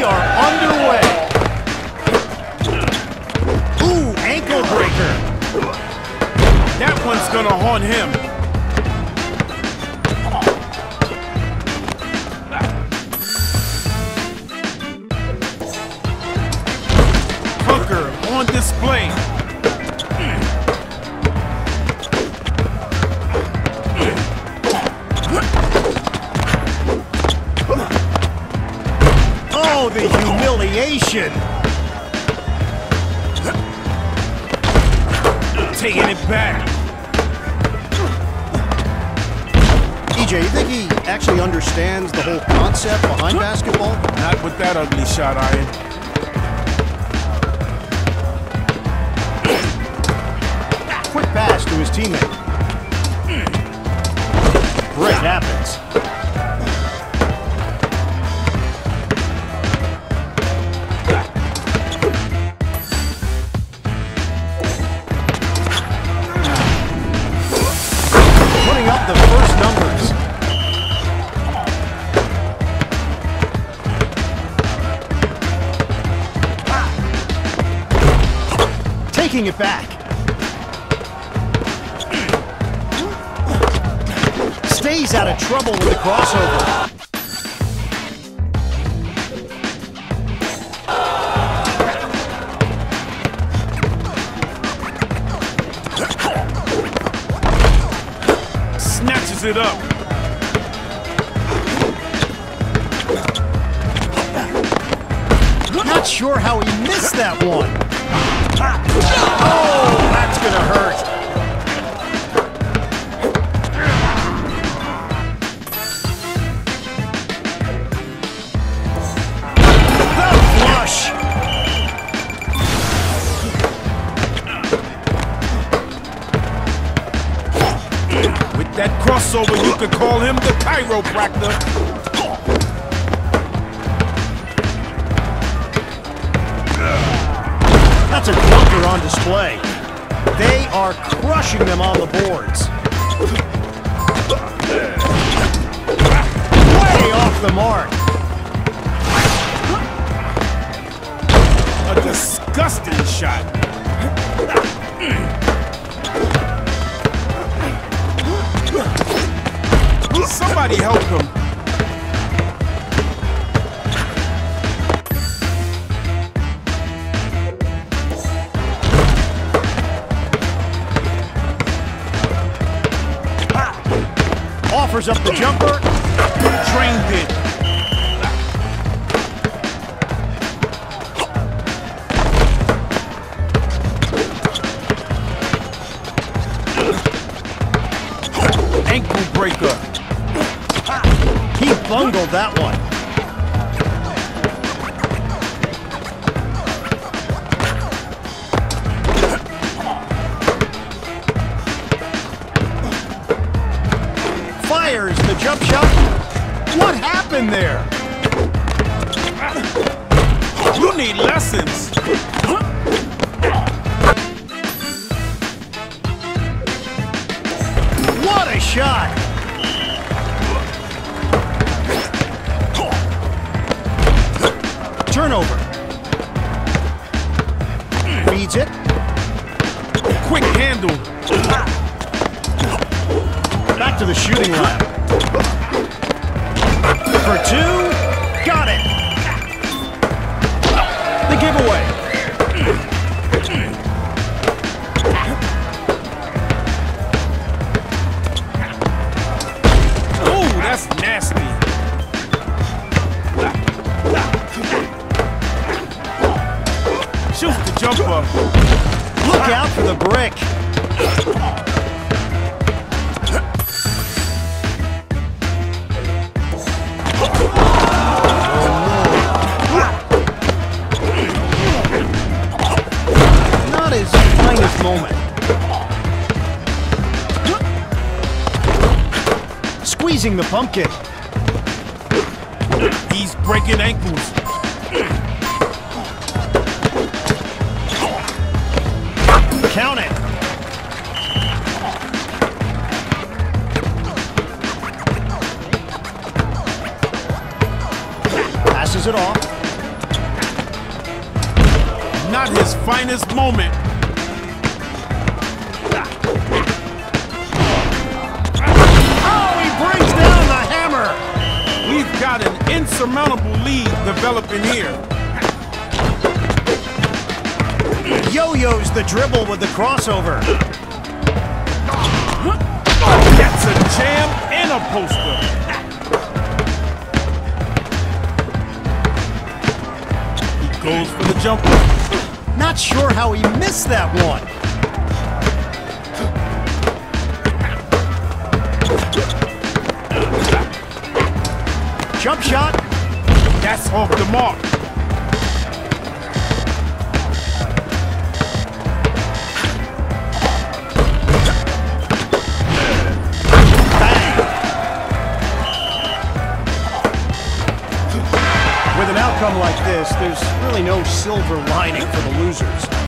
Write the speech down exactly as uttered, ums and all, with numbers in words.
are underway. Ooh, ankle breaker. That one's gonna haunt him. Conquer on display. Oh, the humiliation. Taking it back. E J, you think he actually understands the whole concept behind basketball? Not with that ugly shot iron. Quick pass to his teammate. Break happens. Putting up the first numbers. Taking it back. Stays out of trouble with the crossover. Snatches it up. Not sure how he missed that one. Oh, that's gonna hurt. That crossover, you could call him the chiropractor. That's a clunker on display. They are crushing them on the boards. Way off the mark. A disgusting shot. Somebody help him. Offers up the jumper. Trained it. Ankle breaker. He bungled that one. Fires the jump shot. What happened there? You need lessons. What a shot! Turnover. Feeds it. Quick handle. Back to the shooting line. For two. Got it. The giveaway. Oh, that's nasty. Shoots the jumper. Look out for the brick. Not his finest moment. Squeezing the pumpkin. He's breaking ankles. Count it. Passes it off. not his finest moment. Oh, he brings down the hammer! We've got an insurmountable lead developing here. Yo-yos the dribble with the crossover. That's a jam and a poster. He goes for the jumper. Not sure how he missed that one. Jump shot. That's off the mark. With an outcome like this, there's really no silver lining for the losers.